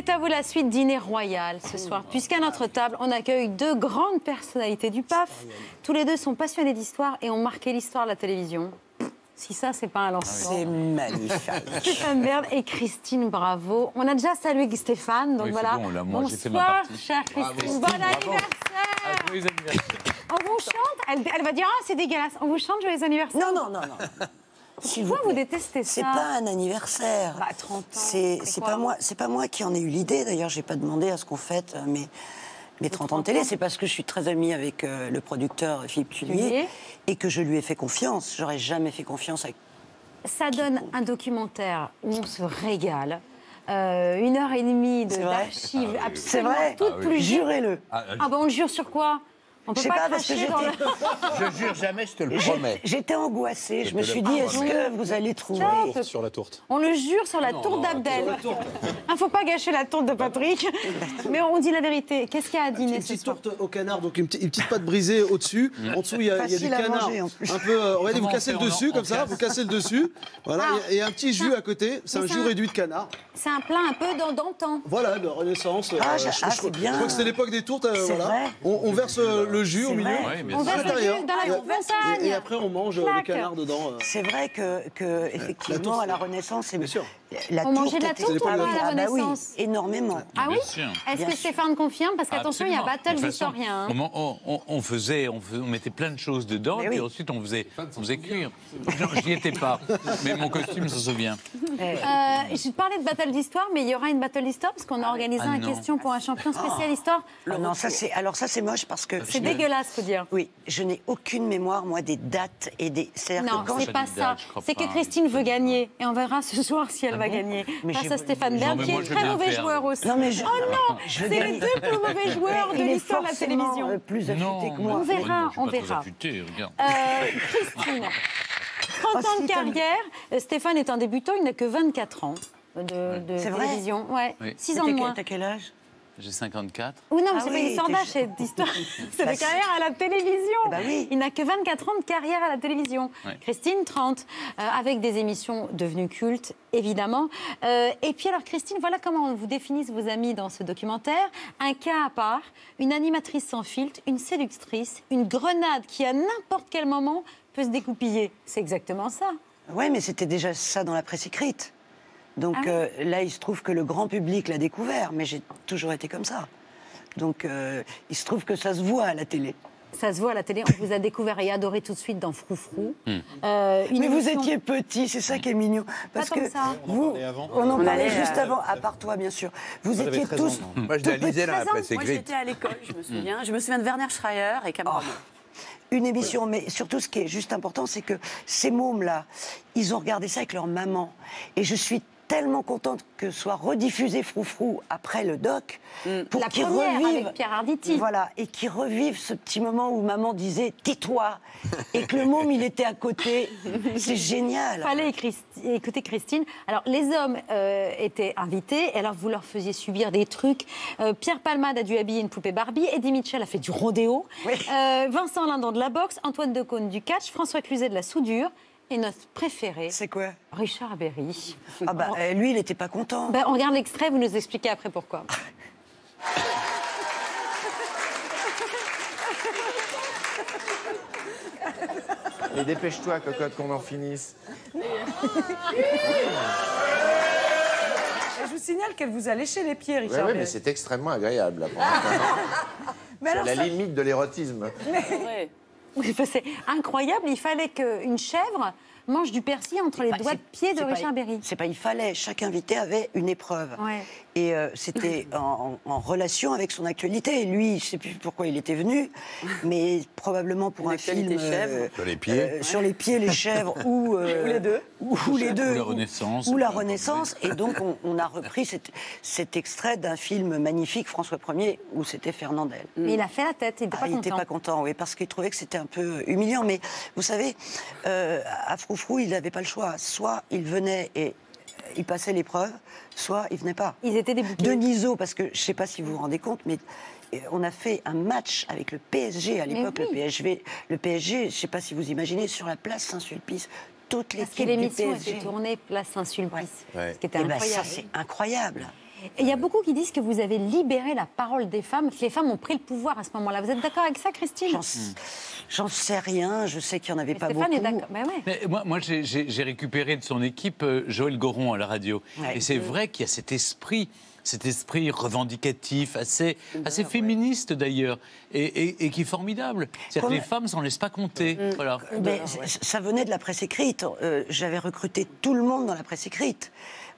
C'est à vous la suite dîner royal ce soir, puisqu'à notre table, on accueille deux grandes personnalités du PAF. Tous les deux sont passionnés d'histoire et ont marqué l'histoire de la télévision. Si ça, c'est pas un lancement. C'est magnifique. Stéphane Bern et Christine Bravo. On a déjà salué Stéphane, donc oui, voilà. Bon, là, moi, j'ai fait ma Bonsoir, partie. chère Christine. Bon anniversaire. Joyeux anniversaire. On vous chante. Elle va dire, ah, c'est dégueulasse. On vous chante joyeux anniversaire. Non. Pourquoi vous détestez ça? C'est pas un anniversaire. Bah, 30 ans. C'est pas moi qui en ai eu l'idée. D'ailleurs, j'ai pas demandé à ce qu'on fête mes 30 ans de télé. C'est parce que je suis très amie avec le producteur Philippe Tullier et que je lui ai fait confiance. J'aurais jamais fait confiance avec. Ça donne un documentaire où on se régale. 1h30 d'archives absolument toutes plus. Jurez-le. Ah ben on le jure sur quoi? On peut pas cracher dans le... Je jure jamais, je te le promets. J'étais angoissée. Je me suis dit, est-ce que vous allez trouver Sur la tourte. On le jure sur la tourte d'Abdel. Il ne faut pas gâcher la tourte de Patrick. Mais on dit la vérité. Qu'est-ce qu'il y a à dîner Une ce petite soir? tourte au canard, donc une petite pâte brisée au-dessus. En dessous, il y a du Facile à canard. manger, en plus. Un peu. Regardez, vous Comment cassez on le fait dessus, en comme ça. classe Vous cassez le dessus. Voilà. Et un petit jus à côté. C'est un jus réduit de canard. C'est un plat un peu d'antan. Voilà, de Renaissance. c'est bien. Je crois que c'était l'époque des tourtes. C'est Voilà. vrai. On verse le jus au C'est milieu. vrai. Oui, bien On sûr. verse le jus dans la montagne. Et après, on mange le Clac. canard dedans. C'est vrai que effectivement, à la Renaissance, Bien sûr. la On mangeait de la était tourte ou pas à la Ah bah oui, Renaissance? énormément. Ah oui? Bien sûr. Est-ce Bien que sûr. Stéphane confirme? Parce qu'attention, il y a Absolument. battle De toute façon, d'historiens. Hein. On mettait plein de choses dedans, Mais et puis oui. ensuite on faisait cuire. Non, j'y étais pas, mais mon costume s'en souvient. Je parlais de battle d'histoire, mais il y aura une battle d'histoire parce qu'on a organisé Ah un non. question pour un champion spécial histoire. Ah non, ça c'est moche parce que C'est dégueulasse, faut dire. oui, je n'ai aucune mémoire moi des dates et des. C'est-à-dire Non, que quand c'est je- pas ça. je crois C'est que pas. Christine veut gagner. Et on verra ce soir si elle va gagner. Mais Face j'ai- à Stéphane Bern, mais qui moi, est je très viens mauvais perdre. joueur aussi. Non mais Oh non, je c'est veux les gagner. deux plus mauvais joueurs de Il est l'histoire de la forcément télévision. plus affûté Non, que moi. On verra, je suis on pas très verra. affûté, regarde. Christine, 30 ans de si, carrière. Stéphane est un débutant, il n'a que 24 ans de C'est vrai télévision. Ouais. Oui. 6 ans de moins. T'as quel âge? J'ai 54. Oui, non, mais Ah c'est pas oui, une histoire t'es d'âge, jeune. c'est d'histoire. C'est Bah, de carrière à la télévision. Bah oui. Il n'a que 24 ans de carrière à la télévision. Ouais. Christine, 30, avec des émissions devenues cultes, évidemment. Et puis alors, Christine, voilà comment vous définissent vos amis dans ce documentaire. Un cas à part, une animatrice sans filtre, une séductrice, une grenade qui, à n'importe quel moment, peut se découpiller. C'est exactement ça. Ouais, mais c'était déjà ça dans la presse écrite. Donc Ah là, il se trouve que le grand public l'a découvert, mais j'ai toujours été comme ça. Donc il se trouve que ça se voit à la télé. Ça se voit à la télé, on vous a découvert et adoré tout de suite dans Froufrou. Mais vous étiez petit, c'est ça qui est mignon. Parce Pas comme que ça. vous, on en On parlait allait, juste avant, à part toi, bien sûr. Vous Vous avez étiez 13 ans, tous. non Moi, je la lisais dans la presse Moi, écrite. j'étais à l'école, je me souviens. Je me souviens de Werner Schreier et Cameron. Une émission, mais surtout ce qui est juste important, c'est que ces mômes-là, ils ont regardé ça avec leur maman. Et je suis tellement contente que soit rediffusé Froufrou après le doc, pour La qu'ils première revivent. avec Pierre Arditi. Voilà, et qu'ils revivent ce petit moment où maman disait « tais-toi » et que le môme, il était à côté. C'est génial. Fallait écouter Christine. Alors, les hommes étaient invités, et alors vous leur faisiez subir des trucs. Pierre Palmade a dû habiller une poupée Barbie, Eddie Mitchell a fait du rodéo, Oui. Vincent Lindon de la boxe, Antoine Decaune du catch, François Cluzet de la soudure, et notre préféré, C'est quoi? Richard Berry. Ah bah, lui, il n'était pas content. Ben, on regarde l'extrait, vous nous expliquez après pourquoi. Mais dépêche-toi, cocotte, qu'on en finisse. Je vous signale qu'elle vous a léché les pieds, Oui, Richard. mais c'est extrêmement agréable. Là, pour l'instant. Mais C'est alors, la ça- limite de l'érotisme. Ouais. Oui, c'est incroyable, il fallait qu'une chèvre mange du persil entre les Bah, doigts de pied de c'est pas- Richard Berry. C'est pas il fallait. Chaque invité avait une épreuve. Ouais. Et c'était en relation avec son actualité. Et lui, je sais plus pourquoi il était venu, mais probablement pour Une un film actualité chèvre. Sur les pieds. sur les pieds, les chèvres ou les deux, ou les deux, Ou la Renaissance. ou la Renaissance. Et donc on a repris cet extrait d'un film magnifique, François Ier, où c'était Fernandel. Mais il a fait la tête, il n'était pas Il content. n'était pas content, oui, parce qu'il trouvait que c'était un peu humiliant. Mais vous savez, à Froufrou, il n'avait pas le choix. Soit il venait et il passait l'épreuve, soit il venait pas. Ils étaient débutés. Denisot, parce que je ne sais pas si vous vous rendez compte, mais on a fait un match avec le PSG à l'époque, oui. le PSG, je ne sais pas si vous imaginez, sur la place Saint-Sulpice, toute Parce que l'équipe du l'émission PSG. était tournée place Saint-Sulpice. Ouais. Ce qui était Eh ben, incroyable. ça, c'est incroyable. Et il y a beaucoup qui disent que vous avez libéré la parole des femmes, que les femmes ont pris le pouvoir à ce moment-là. Vous êtes d'accord avec ça, Christine? J'en sais rien, je sais qu'il n'y en avait pas Stéphane beaucoup. est d'accord. Ben ouais. Mais moi j'ai récupéré de son équipe Joël Goron à la radio. Ouais. Et c'est vrai qu'il y a cet esprit revendicatif, assez féministe d'ailleurs, et qui est formidable. C'est-à-dire que les femmes s'en laissent pas compter. Voilà. Mais ça venait de la presse écrite. J'avais recruté tout le monde dans la presse écrite.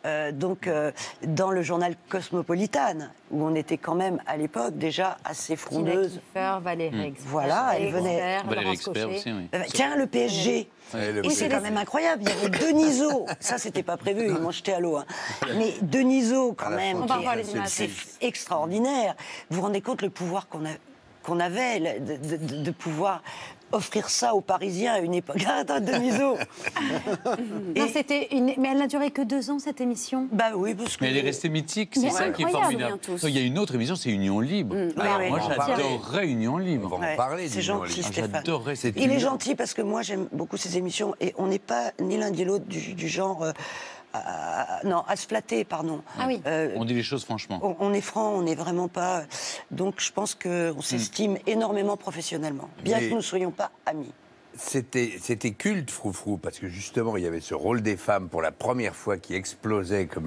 Dans le journal Cosmopolitan, où on était quand même, à l'époque, déjà assez frondeuse. Kiefer, Valérie Expert. Voilà, elle venait. Valérie Laurence Expert Cochet. aussi, oui. Tiens, le PSG. Et c'est quand même incroyable. Il y avait Denisot. Ça, c'était pas prévu. Ils m'ont jeté à l'eau. Hein. Mais Denisot, quand même, On va revoir les images. c'est extraordinaire. Vous vous rendez compte le pouvoir qu'on avait de pouvoir offrir ça aux Parisiens à une époque. Attends, Denisot. Non, mais elle n'a duré que 2 ans, cette émission. Bah oui, parce que. Mais elle est restée mythique, c'est Mais ça qui est incroyable. formidable. Tous. Non, il y a une autre émission, c'est Union Libre. Alors, Moi, on va en j'adorerais Union Libre. On va en Ouais, parler. c'est dis-moi, gentil, Lily. Stéphane. J'adorerais cette Il est gentil parce que moi j'aime beaucoup ses émissions et on n'est pas ni l'un ni l'autre du genre à se flatter, pardon. Ah oui. On dit les choses franchement. On est franc, on n'est vraiment pas. Donc je pense qu'on s'estime énormément professionnellement, bien Mais- que nous ne soyons pas amis. C'était culte, Froufrou, parce que justement, il y avait ce rôle des femmes pour la première fois qui explosait comme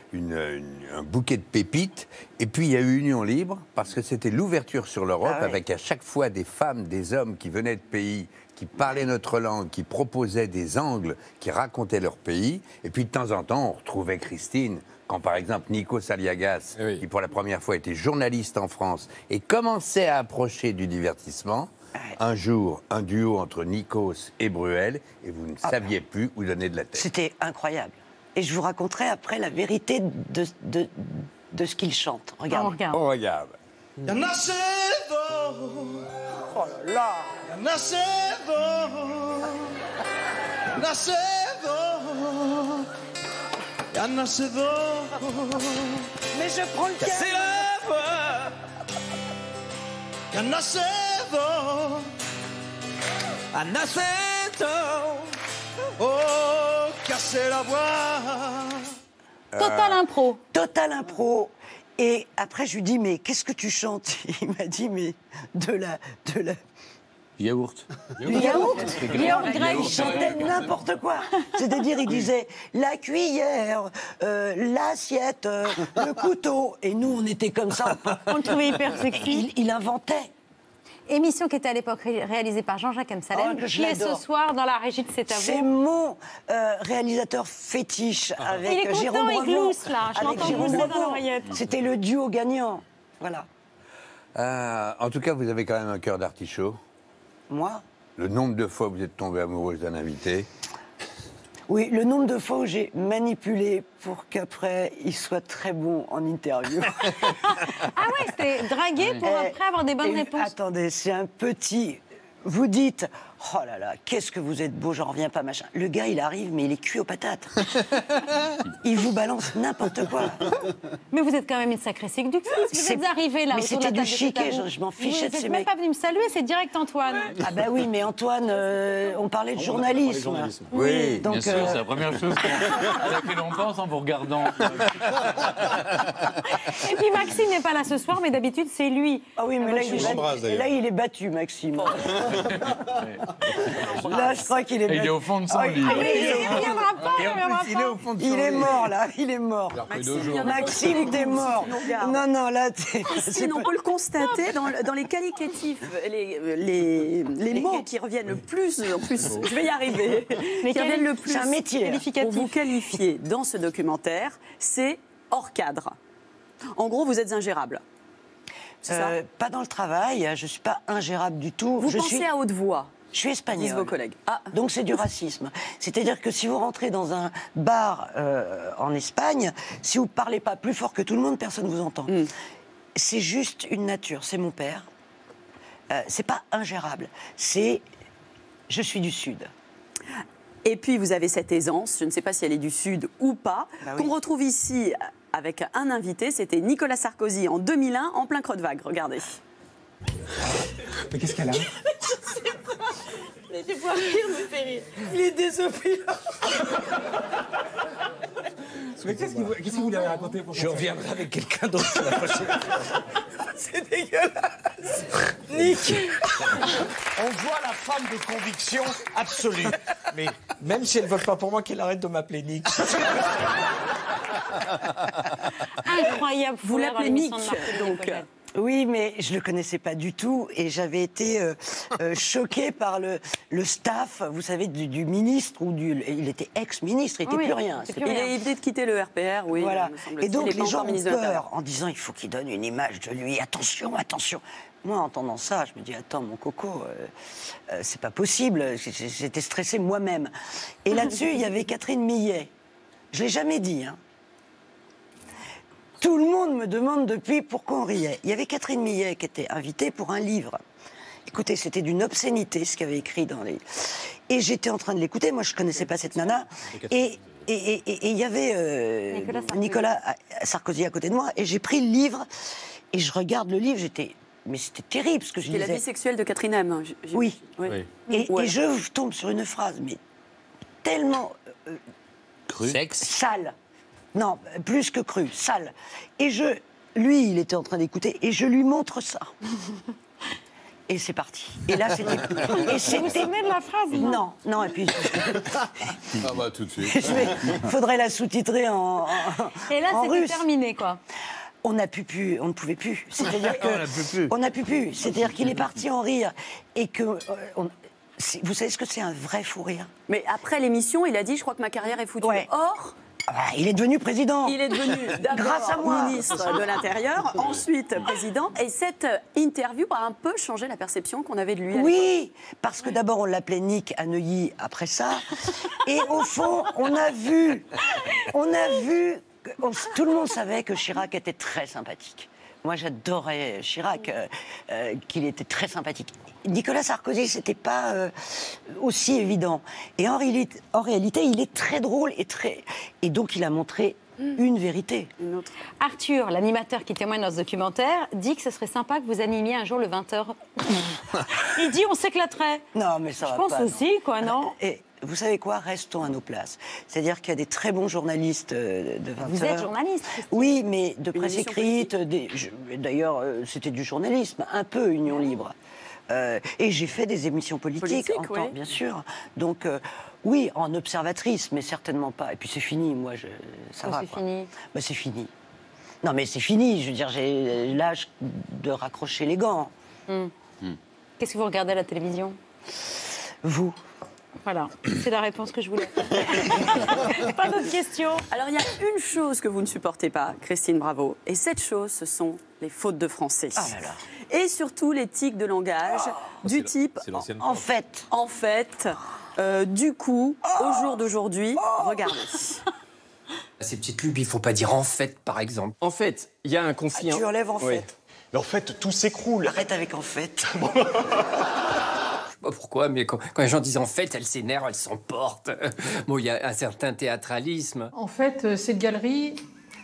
un bouquet de pépites. Et puis, il y a eu Union Libre, parce que c'était l'ouverture sur l'Europe, Ah ouais. avec à chaque fois des femmes, des hommes qui venaient de pays, qui parlaient notre langue, qui proposaient des angles, qui racontaient leur pays. Et puis, de temps en temps, on retrouvait Christine. Quand, par exemple, Nikos Aliagas, Oui. qui pour la première fois était journaliste en France, et commençait à approcher du divertissement, un jour, un duo entre Nikos et Bruel, et vous ne saviez plus où donner de la tête. C'était incroyable. Et je vous raconterai après la vérité de ce qu'il chante. On Regardez. regarde. On regarde. Ya nacedo, Oh là là. ya nacedo, nacedo, ya nacedo. Mais je prends le cas. C'est la voix. Ya nacedo, ya nacedo. Oh, casser la voix. Total impro. Total impro. Et après, je lui dis, mais qu'est-ce que tu chantes? Il m'a dit, mais de la Yaourt. Yaourt grec. Il chantait n'importe quoi. C'est-à-dire, il disait la cuillère, l'assiette, le couteau. Et nous, on était comme ça. On le trouvait hyper sexy. Il inventait. Émission qui était à l'époque réalisée par Jean-Jacques Amsalem, Oh, que je qui est ce l'adore. soir dans la régie de C'est à C'est vous. mon réalisateur fétiche avec Il est content, Jérôme il Bravo. glousse, là. Je Avec l'entends Jérôme glousser dans Bravo. l'oreillette. C'était le duo gagnant. Voilà. En tout cas, vous avez quand même un cœur d'artichaut. Moi? Le nombre de fois où vous êtes tombée amoureuse d'un invité. Oui, le nombre de fois où j'ai manipulé pour qu'après, il soit très bon en interview. Ah ouais, c'était dragué pour après avoir des bonnes Et réponses. Attendez, c'est un petit... Vous dites, oh là là, qu'est-ce que vous êtes beau, j'en reviens pas, machin. Le gars, il arrive, mais il est cuit aux patates. Il vous balance n'importe quoi. Mais vous êtes quand même une sacrée séductrice. Vous C'est- êtes arrivée là mais autour de c'était la du table de C'est à chiquet, vous. je m'en fichais de Vous ces n'êtes même mecs. pas venu me saluer, c'est direct Antoine. Ah bah oui, mais Antoine, on parlait de journalisme. Oui. Donc, Bien sûr, c'est la première chose à laquelle on pense en vous regardant. Et puis Maxime n'est pas là ce soir, mais d'habitude c'est lui. Ah oui, mais là, je l'embrasse, d'ailleurs. là, il est battu, Maxime. Là, je crois qu'il est Et battu. il est au fond de son Ah, lit. Il ne viendra pas, il ne viendra Il est pas. au fond de Il son est lit. mort, là, il est mort. Maxime, t'es mort. Non, non, là, c'est Christine, pas- on peut le constater dans les qualificatifs, les mots qui reviennent le plus, en plus, je vais y arriver, qui reviennent le plus c'est un métier. pour vous qualifier dans ce documentaire, c'est hors cadre. En gros, vous êtes ingérable. C'est ça Pas dans le travail, je suis pas ingérable du tout. Vous je pensez suis, à haute voix, je suis disent espagnole. vos collègues. Ah, Donc c'est du racisme. C'est-à-dire que si vous rentrez dans un bar en Espagne, si vous parlez pas plus fort que tout le monde, personne ne vous entend. C'est juste une nature. C'est mon père. C'est pas ingérable. C'est je suis du Sud. et puis vous avez cette aisance, je ne sais pas si elle est du Sud ou pas, Bah oui. qu'on retrouve ici avec un invité, c'était Nicolas Sarkozy en 2001, en plein creux de vague, regardez. Mais qu'est-ce qu'elle a? Mais tu vois rire, me fait rire. Il est désopilant. Mais qu'est-ce que vous voulez raconter pour Je reviendrai avec quelqu'un d'autre la prochaine fois. C'est dégueulasse. Nick. On voit la femme de conviction absolue. Mais même si elle ne vote pas pour moi, qu'elle arrête de m'appeler Nick. Incroyable. Vous l'appelez Nick, donc. Oui, mais je le connaissais pas du tout et j'avais été choquée par le staff, vous savez, du ministre il était ex-ministre, il n'était plus rien. Il venait de quitter le RPR, oui. Voilà. Et donc les gens ont ministre de l'Intérieur. peur en disant il faut qu'il donne une image de lui. Attention, attention. Moi, en entendant ça, je me dis attends, mon coco, c'est pas possible. J'étais stressée moi-même. Et là-dessus, il y avait Catherine Millet. Je l'ai jamais dit, hein. Tout le monde me demande depuis pourquoi on riait. Il y avait Catherine Millet qui était invitée pour un livre. Écoutez, c'était d'une obscénité ce qu'elle avait écrit dans les... Et j'étais en train de l'écouter, moi je ne connaissais pas cette nana. Et il y avait Nicolas Sarkozy à côté de moi, et j'ai pris le livre, et je regarde le livre, mais c'était terrible ce que je disais. C'était la vie sexuelle de Catherine M. Oui. Et Ouais. je tombe sur une phrase, mais tellement... Sexe. Sale. Non, plus que cru, sale. Et lui, il était en train d'écouter, et je lui montre ça. Et c'est parti. Et là, c'était... Vous vous souvenez de la phrase? Non, et puis... Ah bah tout de suite. Il faudrait la sous-titrer en Et là, en c'était russe. terminé, quoi. On ne pouvait plus. C'est-à-dire que... On n'a plus. C'est-à-dire qu'il est parti en rire, et que... vous savez ce que c'est un vrai fou rire? Mais après l'émission, il a dit, je crois que ma carrière est foutue. Ouais. Or... il est devenu président. Il est devenu Grâce à d'abord moi. ministre de l'Intérieur, ensuite président. Et cette interview a un peu changé la perception qu'on avait de lui. Oui, parce que d'abord on l'appelait Nick à Neuilly après ça. Et au fond, on a vu, tout le monde savait que Chirac était très sympathique. Moi, j'adorais Chirac, qu'il était très sympathique. Nicolas Sarkozy, c'était pas aussi évident. Et en réalité, il est très drôle et donc il a montré une vérité. Une autre. Arthur, l'animateur qui témoigne dans ce documentaire, dit que ce serait sympa que vous animiez un jour le 20h. Il dit on s'éclaterait. Non, mais ça Je va pense pas. aussi, quoi, non? Et vous savez quoi? Restons à nos places. C'est-à-dire qu'il y a des très bons journalistes de 20h. Vous êtes journaliste, Christine. Oui, mais de presse émission écrite. D'ailleurs, c'était du journalisme, un peu Union Libre. Et j'ai fait des émissions politiques en temps, bien sûr. Donc, oui, en observatrice, mais certainement pas. Et puis c'est fini, moi, ça va. C'est fini. Bah, c'est fini. Non, mais c'est fini. Je veux dire, j'ai l'âge de raccrocher les gants. Qu'est-ce que vous regardez à la télévision? Vous. Voilà, c'est la réponse que je voulais. Pas d'autres questions? Alors, il y a une chose que vous ne supportez pas, Christine Bravo, et cette chose, ce sont les fautes de français. Ah là là. Et surtout les tics de langage du type En fait. en fait, du coup, au jour d'aujourd'hui, regardez. Ces petites lubies, il faut pas dire en fait, par exemple. En fait, il y a un conflit. Tu enlèves en Oui. fait. Mais en fait, tout s'écroule. Arrête avec en fait. Je sais pas pourquoi, mais quand les gens disent en fait, elles s'énervent, elles s'emportent. Bon, il y a un certain théâtralisme. En fait, cette galerie...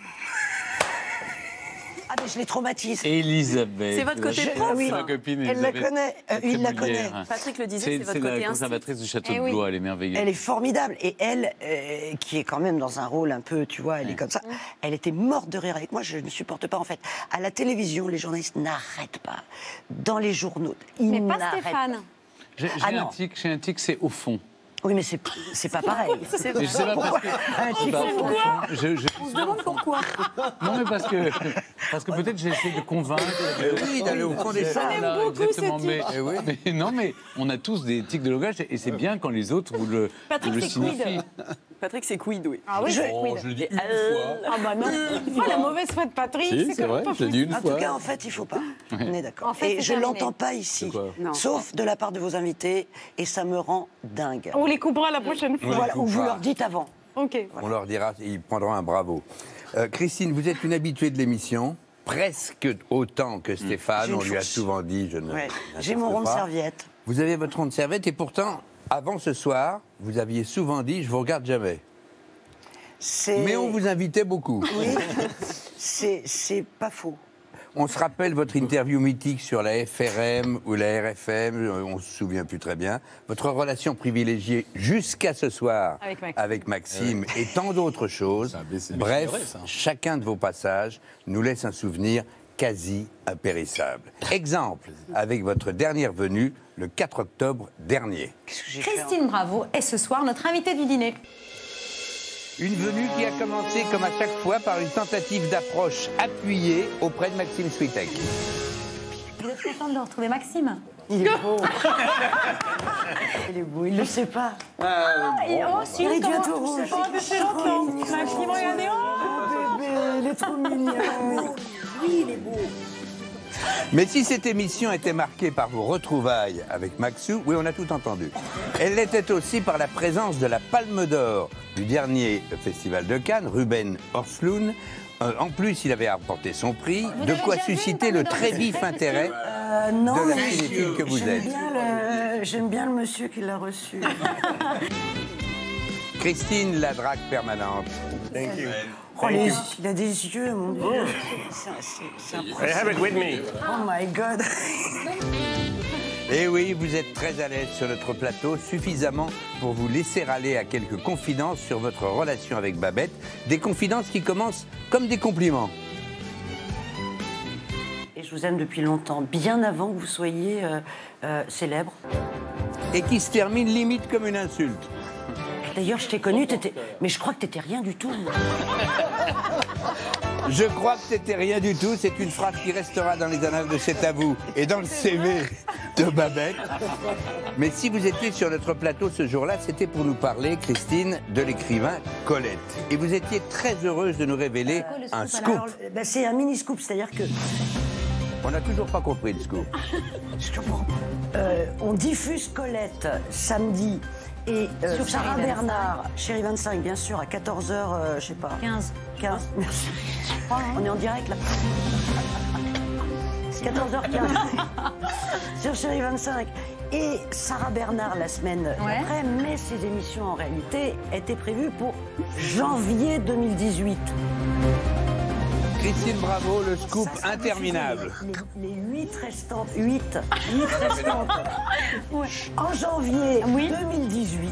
Ah, mais je les traumatise. Elisabeth. C'est votre côté la- prof. c'est ma copine Elle la Elisabeth. connaît. Il la connaît. Tréboulière. Patrick le disait, c'est votre C'est côté la instinct. conservatrice du château Eh de oui. Blois, elle est merveilleuse. Elle est formidable. Et elle, qui est quand même dans un rôle un peu, tu vois, elle est comme ça. Elle était morte de rire avec moi. Je ne supporte pas, en fait. À la télévision, les journalistes n'arrêtent pas. Dans les journaux, ils Mais pas n'arrêtent Stéphane. J'ai Ah un non. tic, c'est au fond. Oui, mais c'est pas pareil. C'est Mais je sais pas parce que. Un tic Bah, au fond. On se demande pourquoi. Non, mais parce que peut-être j'ai essayé de convaincre. Oui, d'aller au fond des choses. Voilà, exactement. Mais non, mais on a tous des tics de langage et c'est bien quand les autres vous le Patrick, c'est signifient. quid. Patrick, c'est quid, oui. Ah oui, c'est Oh, quid. je le dis une Ah bah non. Oh, la mauvaise foi de Patrick. Si, c'est quand vrai, même pas je l'ai dit une En fois. tout cas, en fait, il faut pas. On est d'accord. En fait, Et c'est je terminé. l'entends pas ici. quoi Non. Sauf de la part de vos invités. Et ça me rend dingue. On les coupera la prochaine fois. Voilà, faut ou vous pas. leur dites avant. Ok. On leur dira, ils prendront un bravo. Christine, vous êtes une habituée de l'émission, presque autant que Stéphane. J'ai une On lui a fourche. souvent dit, je ne. Ouais. J'ai n'insiste mon rond de pas. serviette. Vous avez votre rond de serviette et pourtant, avant ce soir, vous aviez souvent dit, je vous regarde jamais. Mais on vous invitait beaucoup. Oui, c'est pas faux. On se rappelle votre interview mythique sur la FRM ou la RFM, on se souvient plus très bien. Votre relation privilégiée jusqu'à ce soir avec Maxime et tant d'autres choses. Bref, chacun de vos passages nous laisse un souvenir quasi impérissable. Exemple, avec votre dernière venue, le 4 octobre dernier. Christine Bravo est ce soir notre invitée du dîner. Une venue qui a commencé, comme à chaque fois, par une tentative d'approche appuyée auprès de Maxime Switek. Vous êtes contente de retrouver Maxime? Il est beau. Il est beau, il ne le sait pas. Oh, si, il est comment tout rouge. Oh, depuis longtemps. Maxime, regardez. Oh, bébé, il est trop mignon. Oui, il est beau. Mais si cette émission était marquée par vos retrouvailles avec Maxou, oui, on a tout entendu. Elle l'était aussi par la présence de la Palme d'Or du dernier Festival de Cannes, Ruben Östlund. En plus, il avait remporté son prix, de quoi susciter le très vif intérêt de la cinéphile que vous êtes. J'aime bien le monsieur qui l'a reçu. Christine, la drague permanente. Thank you. Oh, il a des yeux, mon Dieu. C'est impressionnant. I have it with me. Oh my God. Et oui, vous êtes très à l'aise sur notre plateau, suffisamment pour vous laisser aller à quelques confidences sur votre relation avec Babette. Des confidences qui commencent comme des compliments. Et je vous aime depuis longtemps, bien avant que vous soyez célèbre. Et qui se termine limite comme une insulte. D'ailleurs, je t'ai connu, mais je crois que t'étais rien du tout. Je crois que t'étais rien du tout. C'est une phrase qui restera dans les annales de C'est à vous et dans le CV de Babette. Mais si vous étiez sur notre plateau ce jour-là, c'était pour nous parler, Christine, de l'écrivain Colette. Et vous étiez très heureuse de nous révéler un scoop. C'est un mini-scoop, c'est-à-dire que... On n'a toujours pas compris le scoop. On diffuse Colette samedi et Sarah Bernard, Chérie 25, bien sûr, à 14h, je sais pas. 15, merci. On est en direct là. 14h15 sur Chérie 25. Et Sarah Bernard la semaine après, mais ces émissions en réalité étaient prévues pour janvier 2018. Christine Bravo, le scoop interminable. Les 8 restantes, 8 restantes en janvier 2018.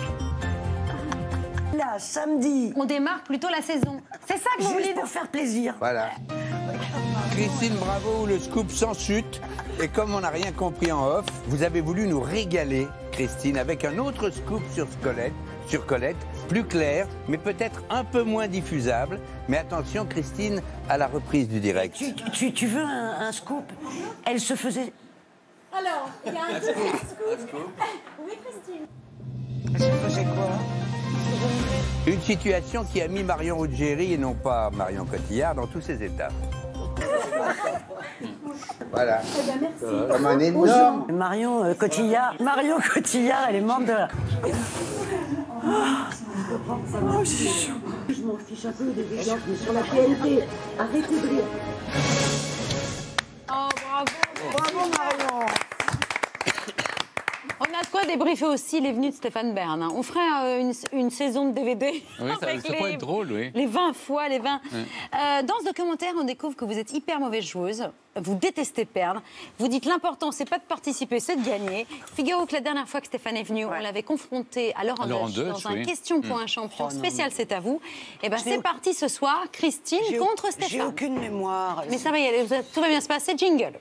Là, samedi. On démarre plutôt la saison. C'est ça que vous voulez dire. Pour faire plaisir. Voilà. Christine Bravo, le scoop sans chute. Et comme on n'a rien compris en off, vous avez voulu nous régaler, Christine, avec un autre scoop sur Colette, plus clair, mais peut-être un peu moins diffusable. Mais attention, Christine, à la reprise du direct. Tu veux un scoop? Elle se faisait... Alors, il y a un petit scoop. Oui, Christine. Elle se faisait quoi? Une situation qui a mis Marion Ruggieri, et non pas Marion Cotillard, dans tous ses états. Voilà. Eh ben, merci. Comme un énorme... Marion Cotillard, elle est membre de... Oh, j'ai chaud. Je m'en fiche un peu des exemples, mais sur la PNP, arrêtez de rire. Oh, bravo. Bravo, Marion. On a de quoi débriefer aussi les venues de Stéphane Bern. Hein. On ferait une saison de DVD. Oui, ça pourrait être drôle, oui. Les 20 fois, les 20. Oui. Dans ce documentaire, on découvre que vous êtes hyper mauvaise joueuse. Vous détestez perdre. Vous dites l'important, c'est pas de participer, c'est de gagner. Figurez-vous que la dernière fois que Stéphane est venu, on l'avait confronté à Laurent Deutsch dans un question pour un champion spécial, c'est à vous. Et ben c'est parti ce soir, Christine contre Stéphane. J'ai aucune mémoire. Mais ça va y aller, tout va bien se passer. Jingle.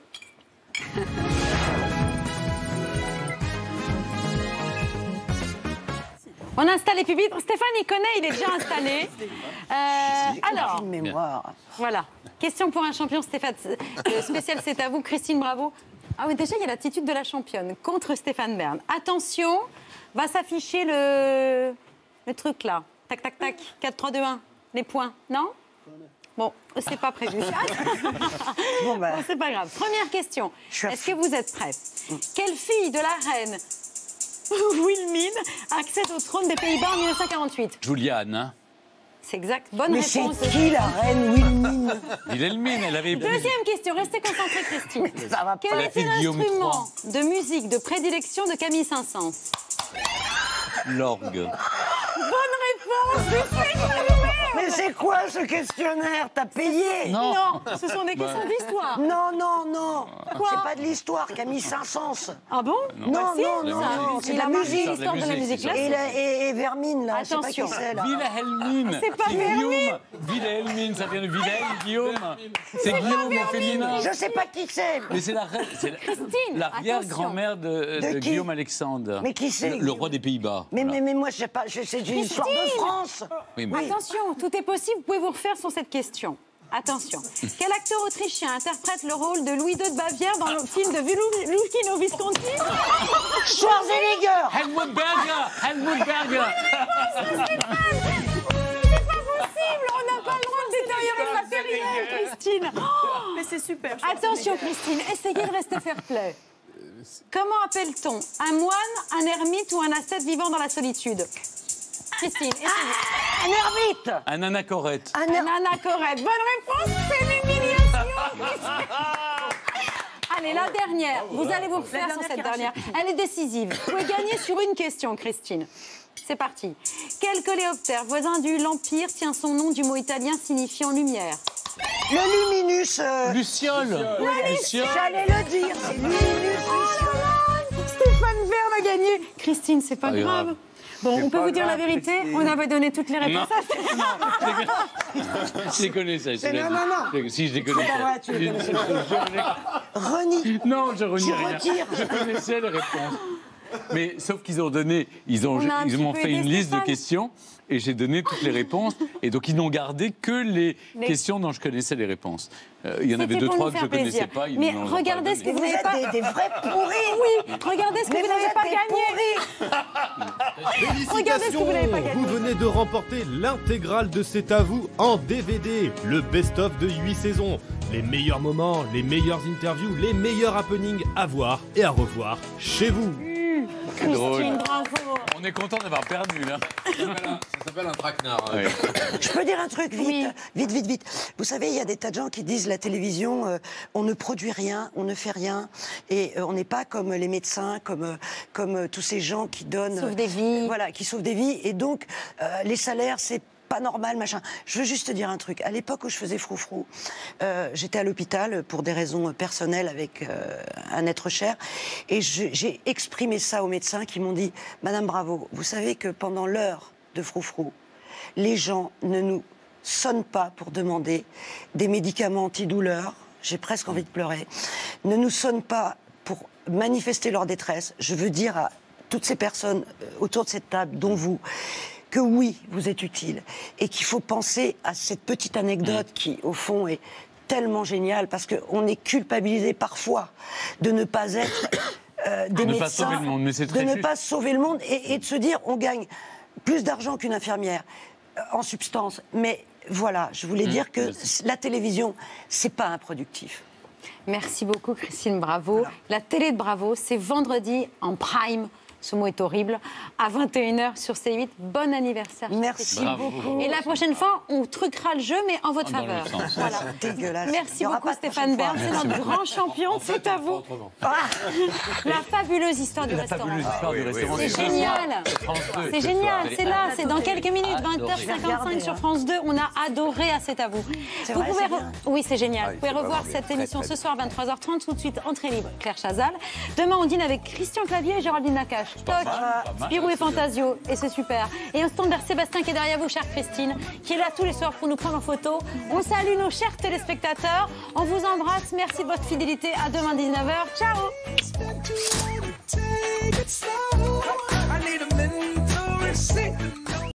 On installe les pupitres. Stéphane, il connaît, il est déjà installé. Alors, mémoire. Voilà. Question pour un champion, Stéphane. Spécial, c'est à vous, Christine Bravo. Ah oui, déjà, il y a l'attitude de la championne contre Stéphane Bern. Attention, va s'afficher le truc là. Tac, tac, tac. 4, 3, 2, 1. Les points, non? Bon, c'est pas prévu. Bon, c'est pas grave. Première question. Est-ce que vous êtes prête? Quelle fille de la reine Wilhelmine accède au trône des Pays-Bas en 1948? Juliane, hein? C'est exact. Bonne Mais réponse. c'est qui la reine Wilhelmine? Wilhelmine, elle avait... Deuxième question. Restez concentrés, Christine. Ça va pas. Quel était l'instrument de musique de prédilection de Camille Saint-Saëns? L'orgue. Bonne réponse. Mais c'est quoi ce questionnaire? T'as payé? Non, ce sont des questions d'histoire. Non, non, non. Quoi? C'est pas de l'histoire, Camille Saint-Saëns. Ah bon? Non, non, non, c'est de la musique. L'histoire de la musique classique. Et Vermine, là, attention. je sais pas qui c'est, là. Wilhelmine. C'est pas Vermine. Wilhelmine, ça vient de Wilhelm, Guillaume. C'est Guillaume au féminin. Je sais pas qui c'est. Mais c'est l'arrière-grand-mère de Guillaume Alexandre. Mais qui c'est? Le roi des Pays-Bas. Mais moi, je sais pas, c'est l'histoire de France. Oui, mais... Attention, tout est possible, vous pouvez vous refaire sur cette question. Attention. Quel acteur autrichien interprète le rôle de Louis II de Bavière dans le film de Lucchino Visconti? Schwarzenegger. Helmut Berger. Helmut Berger. C'est pas possible, on n'a pas le droit de détériorer le matériel, Christine. Mais c'est super. Attention, Christine, essayez de rester fair-play. Comment appelle-t-on un moine, un ermite ou un ascète vivant dans la solitude? Christine, essayez. Un ermite. Un anachorète. Un anachorète. Bonne réponse, c'est l'humiliation. Allez, la dernière. Vous allez vous refaire sur cette dernière. Elle est décisive. Vous pouvez gagner sur une question, Christine. C'est parti. Quel coléoptère, voisin du l'Empire, tient son nom du mot italien signifiant lumière? Le luminus. Luciole. Luciole. J'allais le dire, c'est luminus. Stéphane Bern a gagné. Christine, c'est pas grave. Bon, on peut vous dire la vérité, on avait donné toutes les réponses à ça. Je les connaissais. Non. Si, je les connaissais. C'est pas vrai, tu les connaissais pas. Renie. Non, je renie rien. retire. Je connaissais les réponses. Mais sauf qu'ils ont donné, ils m'ont fait une liste de questions et j'ai donné toutes les réponses. Et donc ils n'ont gardé que les questions dont je connaissais les réponses. Il y en avait 2-3 que je ne connaissais pas. Mais regardez ce que vous n'avez pas... Des vrais pourris. Oui, regardez ce que vous n'avez pas gagné. Regardez ce que vous n'avez pas gagné. Vous venez de remporter l'intégrale de C'est à vous en DVD. Le best-of de 8 saisons. Les meilleurs moments, les meilleures interviews, les meilleurs happenings à voir et à revoir chez vous. C'est drôle. Christine, bravo. On est content d'avoir perdu, là. Ça s'appelle un traquenard. Oui. Je peux dire un truc, vite. Vous savez, il y a des tas de gens qui disent la télévision, on ne produit rien, on ne fait rien, et on n'est pas comme les médecins, comme tous ces gens qui donnent... Sauvent des vies. Voilà, qui sauvent des vies, et donc les salaires, c'est pas normal, machin. Je veux juste te dire un truc. À l'époque où je faisais Froufrou, j'étais à l'hôpital pour des raisons personnelles avec un être cher. Et j'ai exprimé ça aux médecins qui m'ont dit « Madame Bravo, vous savez que pendant l'heure de Froufrou, les gens ne nous sonnent pas pour demander des médicaments antidouleurs. » J'ai presque envie de pleurer. « Ne nous sonnent pas pour manifester leur détresse. » Je veux dire à toutes ces personnes autour de cette table, dont vous, que oui, vous êtes utile et qu'il faut penser à cette petite anecdote qui, au fond, est tellement géniale parce qu'on est culpabilisé parfois de ne pas être des médecins, pas sauver le monde, mais c'est de très ne juste. pas sauver le monde et de se dire on gagne plus d'argent qu'une infirmière en substance. Mais voilà, je voulais dire que la télévision, c'est pas improductif. Merci beaucoup, Christine Bravo. Voilà. La télé de Bravo, c'est vendredi en prime. Ce mot est horrible. À 21h sur C8. Bon anniversaire. Merci beaucoup. Et la prochaine fois, on truquera le jeu, mais en votre faveur. Voilà. Dégueulasse. Merci beaucoup, Stéphane Bern. C'est notre grand champion. C'est à vous. La fabuleuse histoire du restaurant. C'est génial. C'est génial. C'est là. C'est dans quelques minutes. 20h55 sur France 2. On a adoré à C'est à vous. Vous pouvez oui, c'est génial. Vous pouvez revoir cette émission ce soir, 23h30. Tout de suite, entrée libre. Claire Chazal. Demain, on dîne avec Christian Clavier et Géraldine Nakache. Toc, Spirou et Fantasio, et c'est super. Et un stand vers Sébastien qui est derrière vous, chère Christine, qui est là tous les soirs pour nous prendre en photo. On salue nos chers téléspectateurs. On vous embrasse. Merci de votre fidélité. À demain 19h. Ciao.